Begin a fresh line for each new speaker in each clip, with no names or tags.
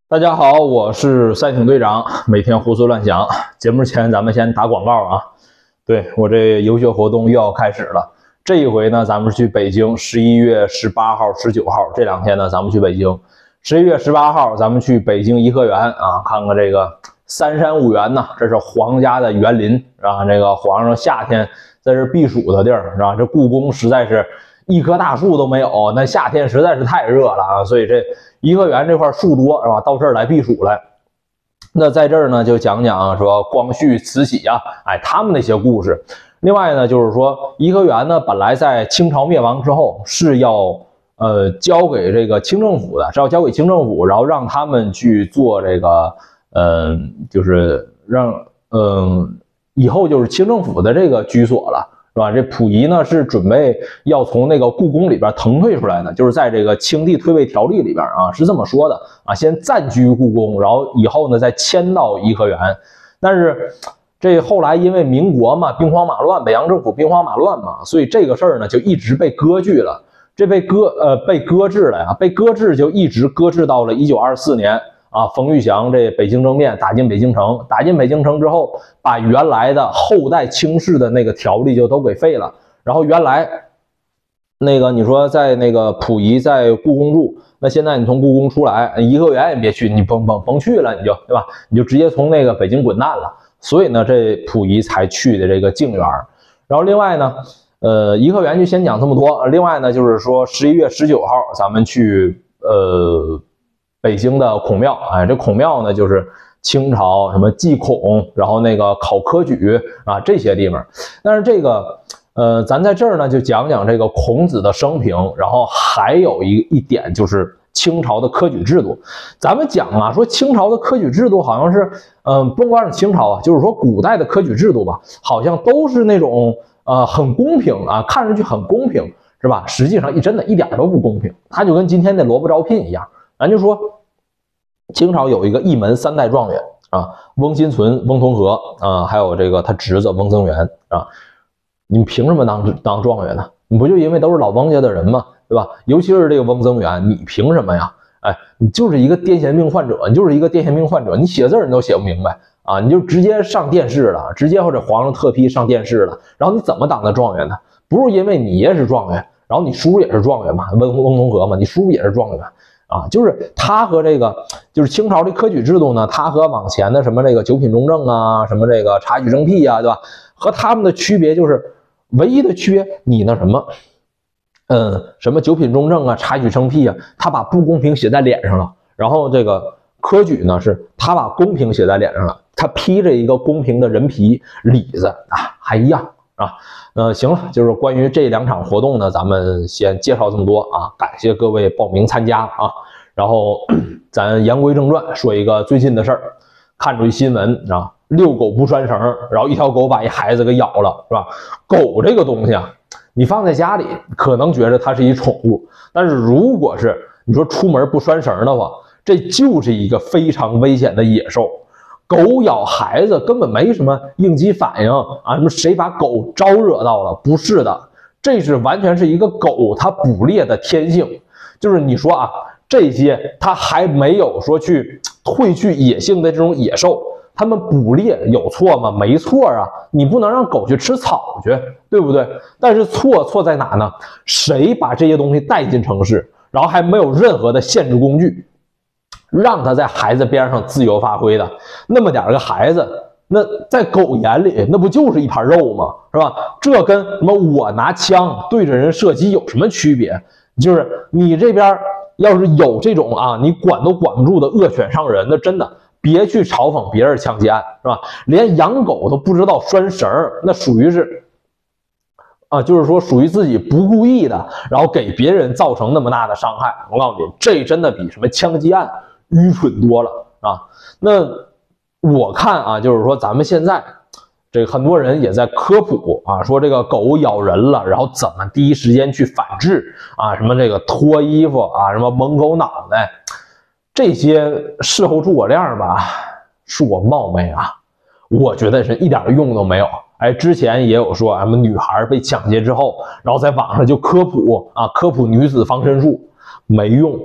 大家好，我是赛艇队长，每天胡思乱想。节目前咱们先打广告啊，对，我这游学活动又要开始了。这一回呢，咱们是去北京，11月18号、19号这两天呢，咱们去北京。11月18号，咱们去北京颐和园啊，看看这个三山五园呐，这是皇家的园林啊，这个皇上夏天在这避暑的地儿是吧？这故宫实在是一棵大树都没有，那夏天实在是太热了啊，所以这颐和园这块树多是吧？到这儿来避暑来。那在这儿呢，就讲讲说光绪、慈禧啊，他们那些故事。另外呢，就是说颐和园呢，本来在清朝灭亡之后是要交给这个清政府的，是要交给清政府，然后让他们去做这个就是让以后就是清政府的这个居所了。是吧？这溥仪呢是准备要从那个故宫里边腾退出来的，就是在这个清帝退位条例里边啊是这么说的啊，先暂居故宫，然后以后呢再迁到颐和园。但是这后来因为民国嘛，兵荒马乱，北洋政府兵荒马乱嘛，所以这个事儿呢就一直被搁置了。这被搁置了呀，被搁置就一直搁置到了1924年。啊，冯玉祥这北京政变打进北京城，打进北京城之后，把原来的后代清室的那个条例就都给废了。然后原来那个你说在那个溥仪在故宫住，那现在你从故宫出来，颐和园也别去，你甭去了，你就对吧？你就直接从那个北京滚蛋了。所以呢，这溥仪才去的这个静园。然后另外呢，颐和园就先讲这么多。另外呢，就是说11月19号咱们去北京的孔庙，这孔庙呢就是清朝什么祭孔，然后那个考科举啊这些地方。但是这个咱在这儿呢就讲讲这个孔子的生平，然后还有一点就是清朝的科举制度。咱们讲啊，说清朝的科举制度好像是不光是清朝啊，就是说古代的科举制度吧，好像都是那种很公平啊，看上去很公平是吧？实际上真的一点都不公平，它就跟今天的萝卜招聘一样。咱就说清朝有一个一门三代状元啊，翁新存、翁同龢啊，还有这个他侄子翁增元啊。你凭什么当状元呢？你不就因为都是老翁家的人吗？对吧？尤其是这个翁增元，你凭什么呀？你就是一个癫痫病患者，你写字你都写不明白啊，你就直接上电视了，直接或者皇上特批上电视了，然后你怎么当的状元呢？不是因为你也是状元，然后你叔也是状元嘛，翁同龢嘛，你叔也是状元。啊，就是他和这个，就是清朝这科举制度呢，他和往前的什么这个九品中正啊，什么这个察举正辟啊，对吧？和他们的区别就是唯一的区别，你那什么，什么九品中正啊，察举正辟啊，他把不公平写在脸上了。然后这个科举呢，是他把公平写在脸上了，他披着一个公平的人皮里子啊，还一样啊。行了，就是关于这两场活动呢，咱们先介绍这么多啊，感谢各位报名参加啊。然后咱言归正传，说一个最近的事儿，看出一新闻啊，遛狗不拴绳，然后一条狗把一孩子给咬了，是吧？狗这个东西啊，你放在家里可能觉得它是一宠物，但是如果是你说出门不拴绳的话，这就是一个非常危险的野兽。狗咬孩子根本没什么应激反应啊，什么谁把狗招惹到了？不是的，这是完全是一个狗它捕猎的天性。就是你说啊，这些它还没有说去褪去野性的这种野兽，他们捕猎有错吗？没错啊，你不能让狗去吃草去，对不对？但是错在哪呢？谁把这些东西带进城市，然后还没有任何的限制工具，让他在孩子边上自由发挥的，那么点个孩子，那在狗眼里那不就是一盘肉吗？是吧？这跟什么我拿枪对着人射击有什么区别？就是你这边要是有这种啊，你管都管不住的恶犬伤人，那真的别去嘲讽别人枪击案，是吧？连养狗都不知道拴绳，那属于是啊，就是说属于自己不故意的，然后给别人造成那么大的伤害。我告诉你，这真的比什么枪击案愚蠢多了啊！那我看啊，就是说咱们现在这个很多人也在科普啊，说这个狗咬人了，然后怎么第一时间去反制啊，什么这个脱衣服啊，什么蒙狗脑袋，这些事后诸葛亮吧，恕我冒昧啊，我觉得是一点用都没有。之前也有说什么女孩被抢劫之后，然后在网上就科普啊，科普女子防身术，没用。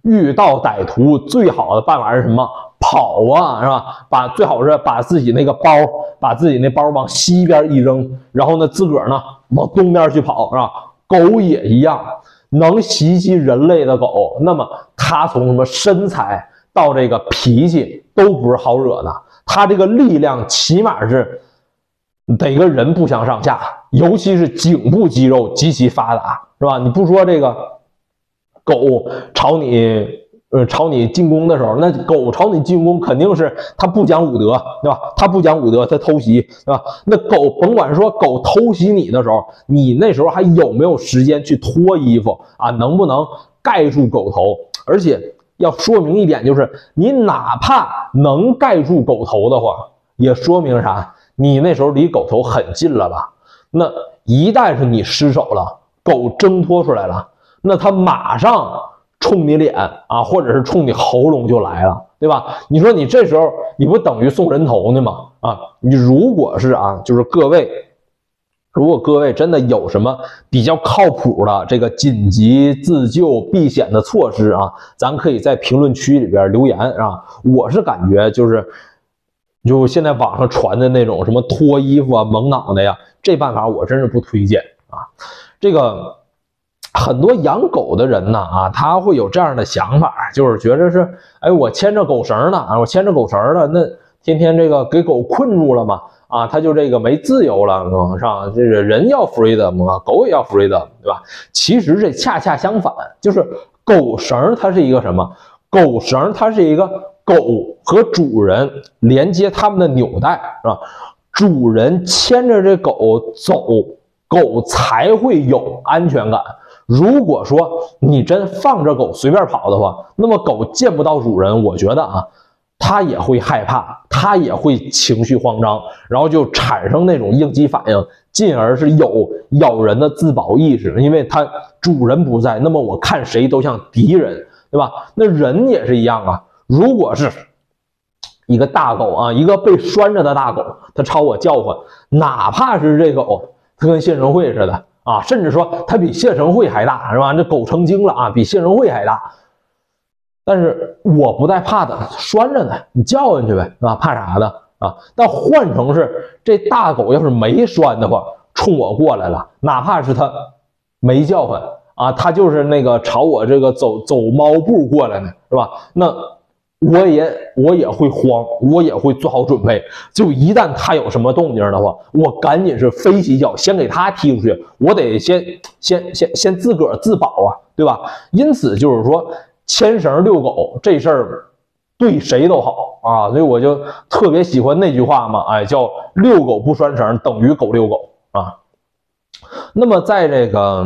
遇到歹徒最好的办法是什么？跑啊，是吧？最好是把自己那包往西边一扔，然后呢自个儿呢往东边去跑，是吧？狗也一样，能袭击人类的狗，那么它从什么身材到这个脾气都不是好惹的，它这个力量起码是得跟人不相上下，尤其是颈部肌肉极其发达，是吧？你不说这个狗朝你进攻的时候，那狗朝你进攻肯定是它不讲武德，对吧？它不讲武德，它偷袭，对吧？那狗甭管说狗偷袭你的时候，你那时候还有没有时间去脱衣服啊？能不能盖住狗头？而且要说明一点，就是你哪怕能盖住狗头的话，也说明啥？你那时候离狗头很近了吧？那一旦是你失手了，狗挣脱出来了，那它马上冲你脸啊，或者是冲你喉咙就来了，对吧？你说你这时候你不等于送人头呢吗？啊，你如果是就是如果各位真的有什么比较靠谱的这个紧急自救避险的措施啊，咱可以在评论区里边留言啊。我是感觉就现在网上传的那种什么脱衣服啊、蒙脑袋呀，这办法我真是不推荐啊。这个很多养狗的人呢他会有这样的想法，就是觉得是我牵着狗绳呢我牵着狗绳了，那天天这个给狗困住了嘛他就这个没自由了，是吧？这个人要 freedom 狗也要 freedom， 对吧？其实这恰恰相反，就是狗绳它是一个什么？狗绳它是一个狗和主人连接他们的纽带，是吧？主人牵着这狗走，狗才会有安全感。如果说你真放着狗随便跑的话，那么狗见不到主人，我觉得它也会害怕，它也会情绪慌张，然后就产生那种应激反应，进而是有咬人的自保意识，因为它主人不在，那么我看谁都像敌人，对吧？那人也是一样如果是一个大狗一个被拴着的大狗，它朝我叫唤，哪怕是这狗它跟谢神会似的甚至说它比谢神会还大，是吧？这狗成精了比谢神会还大，但是我不带怕的，拴着呢，你叫唤去呗，怕啥的但换成是这大狗要是没拴的话，冲我过来了，哪怕是它没叫唤它就是那个朝我这个走猫步过来呢，是吧？那我也会慌，我也会做好准备，就一旦它有什么动静的话，我赶紧是飞起脚先给它踢出去，我得先自个儿自保对吧？因此就是说牵绳遛狗这事儿对谁都好所以我就特别喜欢那句话嘛，叫遛狗不拴绳等于狗遛狗那么在这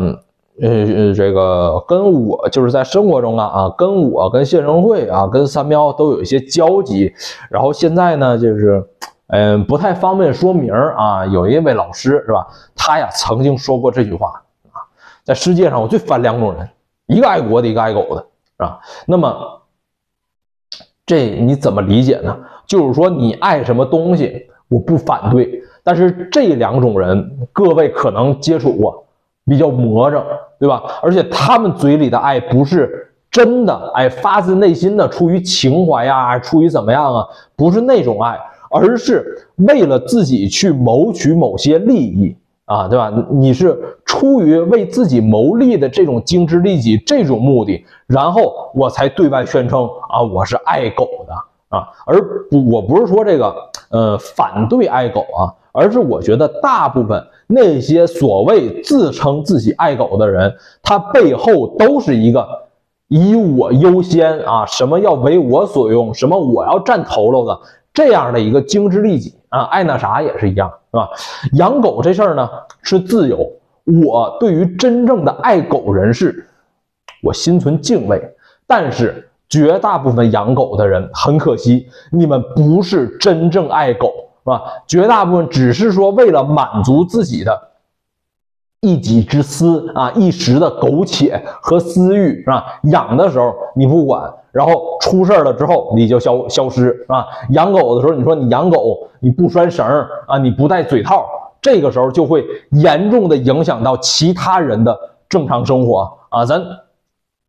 个跟我就是在生活中跟我跟谢神会跟三喵都有一些交集，然后现在呢就是不太方便说名有一位老师是吧，他呀曾经说过这句话在世界上我最烦两种人，一个爱国的，一个爱狗的那么这你怎么理解呢？就是说你爱什么东西我不反对，但是这两种人各位可能接触过，比较魔怔，对吧？而且他们嘴里的爱不是真的发自内心的出于情怀出于怎么样不是那种爱，而是为了自己去谋取某些利益对吧？你是出于为自己谋利的这种精致利己这种目的，然后我才对外宣称我是爱狗的而我不是说这个反对爱狗而是我觉得大部分那些所谓自称自己爱狗的人，他背后都是一个以我优先什么要为我所用，什么我要占头喽的这样的一个精致利己爱那啥也是一样，是吧？养狗这事儿呢是自由，我对于真正的爱狗人士我心存敬畏，但是绝大部分养狗的人很可惜，你们不是真正爱狗，是吧？绝大部分只是说为了满足自己的一己之私一时的苟且和私欲，是吧？养的时候你不管，然后出事了之后你就消失养狗的时候，你说你养狗你不拴绳你不戴嘴套，这个时候就会严重的影响到其他人的正常生活咱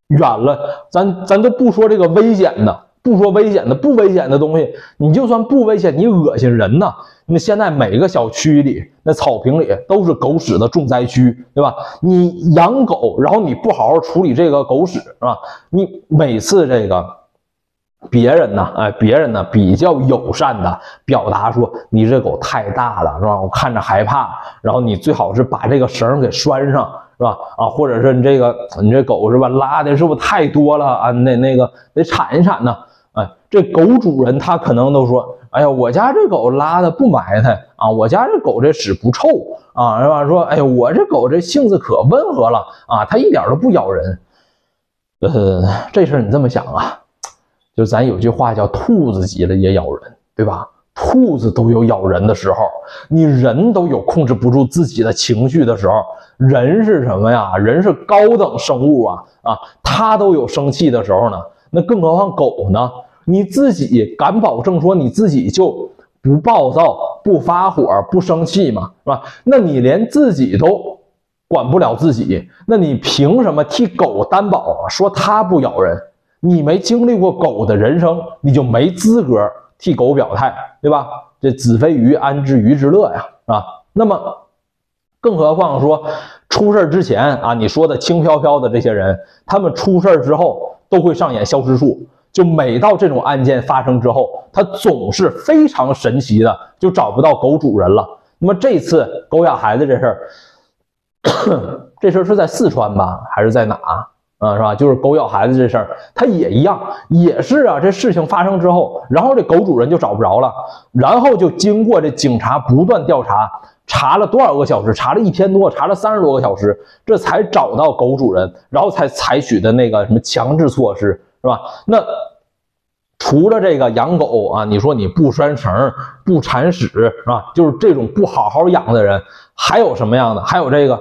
远了，咱都不说这个危险的，不说危险的，不危险的东西，你就算不危险，你恶心人呐。那现在每个小区里，那草坪里都是狗屎的重灾区，对吧？你养狗，然后你不好好处理这个狗屎，是吧？你每次这个别人呢比较友善的表达说你这狗太大了，是吧？我看着害怕，然后你最好是把这个绳给拴上，是吧？啊，或者是你这狗是吧，拉的是不是太多了啊？那个得铲一铲呢。哎，这狗主人他可能都说，哎呀，我家这狗拉的不埋汰啊，我家这狗这屎不臭啊，是吧？说，哎呀，我这狗这性子可温和了啊，它一点都不咬人。这事儿你这么想啊，就咱有句话叫兔子急了也咬人，对吧？兔子都有咬人的时候，你人都有控制不住自己的情绪的时候，人是什么呀？人是高等生物啊，它都有生气的时候呢，那更何况狗呢？你自己敢保证说你自己就不暴躁、不发火、不生气吗？是吧？那你连自己都管不了自己，那你凭什么替狗担保啊？说它不咬人？你没经历过狗的人生，你就没资格替狗表态，对吧？这子非鱼，安知鱼之乐呀？啊，那么更何况说出事之前啊，你说的轻飘飘的这些人，他们出事之后都会上演消失术。就每到这种案件发生之后，他总是非常神奇的就找不到狗主人了。那么这次狗咬孩子这事儿，这事儿是在四川吧，还是在哪啊？是吧？就是狗咬孩子这事儿，它也一样，也是啊。这事情发生之后，然后这狗主人就找不着了，然后就经过这警察不断调查，查了多少个小时？查了1天多，查了30多个小时，这才找到狗主人，然后才采取的那个什么强制措施。是吧？那除了这个养狗啊，你说你不拴绳、不铲屎，是吧？就是这种不好好养的人，还有什么样的？还有这个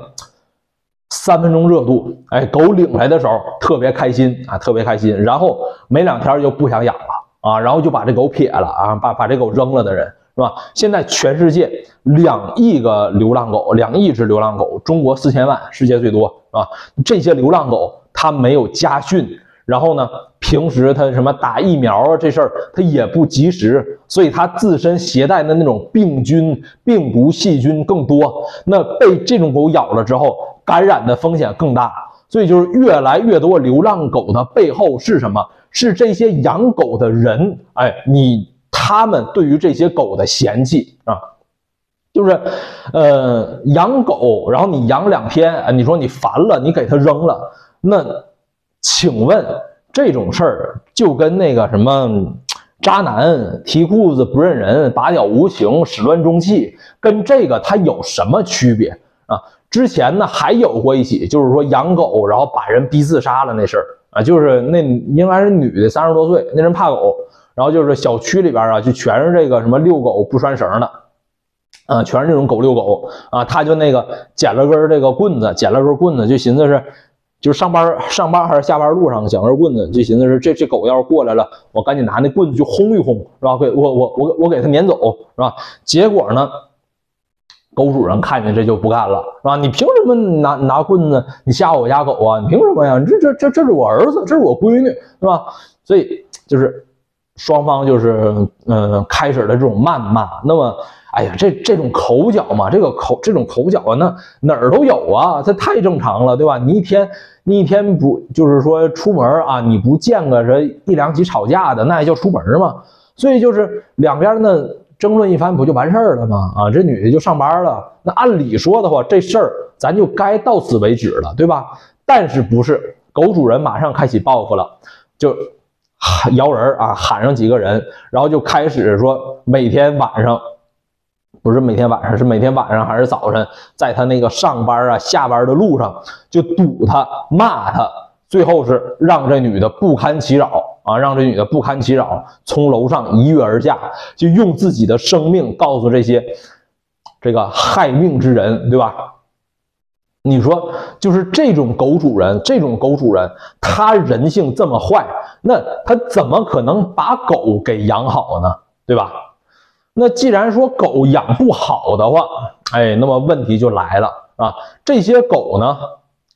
3分钟热度，哎，狗领来的时候特别开心啊，特别开心，然后没2天就不想养了啊，然后就把这狗撇了啊，把这狗扔了的人，是吧？现在全世界2亿个流浪狗，2亿只流浪狗，中国4000万，世界最多啊。这些流浪狗它没有家训。然后呢，平时他什么打疫苗啊，这事儿他也不及时，所以他自身携带的那种病菌、病毒、细菌更多。那被这种狗咬了之后，感染的风险更大。所以就是越来越多流浪狗的背后是什么？是这些养狗的人，哎，他们对于这些狗的嫌弃啊，就是养狗，然后你养2天，你说你烦了，你给它扔了，那。请问这种事儿就跟那个什么渣男提裤子不认人、拔屌无情、始乱终弃，跟这个它有什么区别啊？之前呢还有过一起，就是说养狗然后把人逼自杀了那事儿啊，就是那应该是女的30多岁，那人怕狗，然后就是小区里边啊就全是这个什么遛狗不拴绳的。全是这种狗遛狗啊，他就那个捡了根这个棍子，就寻思是。就是上班还是下班路上捡根棍子，就寻思是这狗要是过来了，我赶紧拿那棍子就轰一轰，是吧？我给它撵走，是吧？结果呢，狗主人看见这就不干了，是吧？你凭什么拿棍子你吓我家狗啊？你凭什么呀？这是我儿子，这是我闺女，是吧？所以就是双方就是开始了这种谩骂。那么哎呀，这种口角嘛，这种口角啊，那哪儿都有啊，这太正常了，对吧？你一天不就是说出门啊，你不见个这1、2起吵架的，那还叫出门吗？所以就是两边呢争论一番，不就完事儿了吗？啊，这女的就上班了。那按理说的话，这事儿咱就该到此为止了，对吧？但是不是，狗主人马上开启报复了，就摇人啊，喊上几个人，然后就开始说每天晚上。不是每天晚上，是每天晚上还是早晨，在他那个上班啊、下班的路上，就堵他、骂他，最后是让这女的不堪其扰啊，从楼上一跃而下，就用自己的生命告诉这个害命之人，对吧？你说，就是这种狗主人，他人性这么坏，那他怎么可能把狗给养好呢？对吧？那既然说狗养不好的话，哎，那么问题就来了啊！这些狗呢，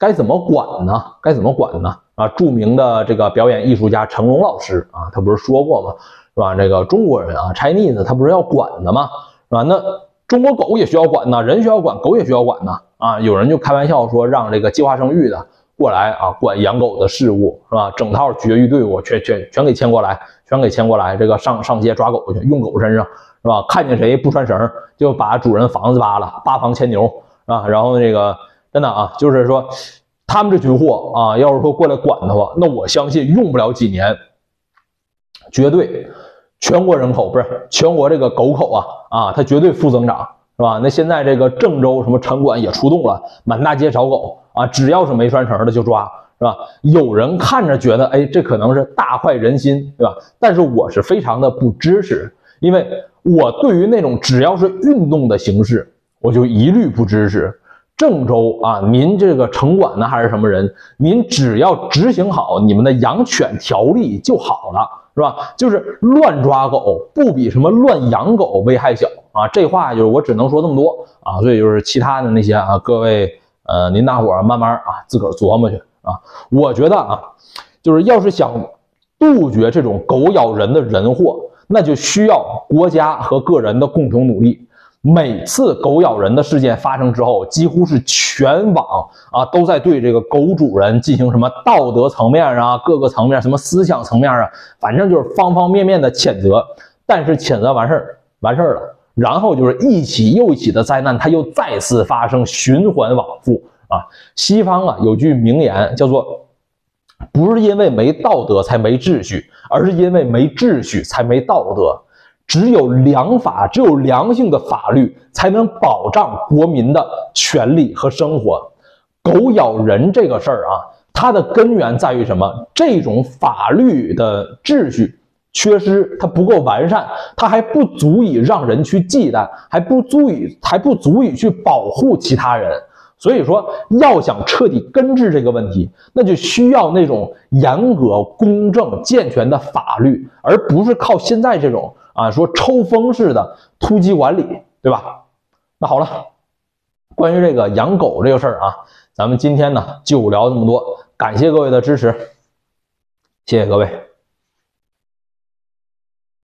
该怎么管呢？该怎么管呢？啊，著名的这个表演艺术家成龙老师啊，他不是说过吗？是吧？这个中国人啊 ，Chinese 他不是要管的吗？是吧？那中国狗也需要管呢，人需要管，狗也需要管呢。啊，有人就开玩笑说，让这个计划生育的过来啊，管养狗的事务，是吧？整套绝育队伍全给牵过来，全给牵过来，这个上街抓狗去，用狗身上，是吧？看见谁不拴绳，就把主人房子扒了，扒房牵牛啊。然后这个真的啊，就是说他们这群货啊，要是说过来管的话，那我相信用不了几年，绝对全国人口不是全国这个狗口啊，它绝对负增长。是吧？那现在这个郑州什么城管也出动了，满大街找狗啊，只要是没拴绳的就抓，是吧？有人看着觉得，哎，这可能是大快人心，对吧？但是我是非常的不支持，因为我对于那种只要是运动的形式，我就一律不支持。郑州啊，您这个城管呢还是什么人，您只要执行好你们的养犬条例就好了，是吧？就是乱抓狗不比什么乱养狗危害小啊！这话就是我只能说这么多啊，所以就是其他的那些啊，各位您大伙儿慢慢啊自个儿琢磨去啊。我觉得啊，就是要是想杜绝这种狗咬人的人祸，那就需要国家和个人的共同努力。每次狗咬人的事件发生之后，几乎是全网啊都在对这个狗主人进行什么道德层面啊、各个层面、什么思想层面啊，反正就是方方面面的谴责。但是谴责完事儿了，然后就是一起又一起的灾难，它又再次发生，循环往复啊。西方啊有句名言叫做“不是因为没道德才没秩序，而是因为没秩序才没道德”。只有良法，只有良性的法律，才能保障国民的权利和生活。狗咬人这个事儿啊，它的根源在于什么？这种法律的秩序缺失，它不够完善，它还不足以让人去忌惮，还不足以去保护其他人。所以说，要想彻底根治这个问题，那就需要那种严格、公正、健全的法律，而不是靠现在这种说抽风式的突击管理，对吧？那好了，关于这个养狗这个事儿啊，咱们今天呢就聊这么多，感谢各位的支持，谢谢各位。